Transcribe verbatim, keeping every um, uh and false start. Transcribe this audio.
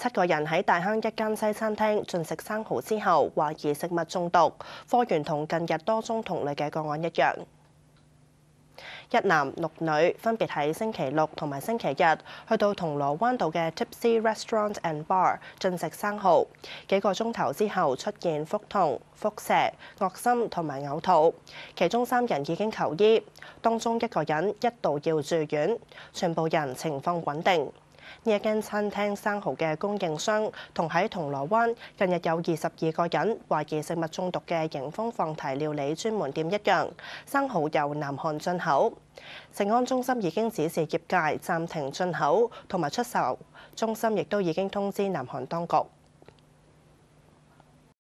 七個人喺大坑一間西餐廳進食生蠔之後，懷疑食物中毒，貨源同近日多宗同類嘅個案一樣。一男六女分別喺星期六同埋星期日去到銅鑼灣道嘅 Tipsy Restaurant and Bar 進食生蠔，幾個鐘頭之後出現腹痛、腹瀉、噁心同埋嘔吐，其中三人已經求醫，當中一個人一度要住院，全部人情況穩定。呢一間餐廳生蠔嘅供應商同喺銅鑼灣近日有二十二個人懷疑食物中毒嘅迎豐放題料理專門店一樣，生蠔由南韓進口。食安中心已經指示業界暫停進口同埋出售，中心亦都已經通知南韓當局。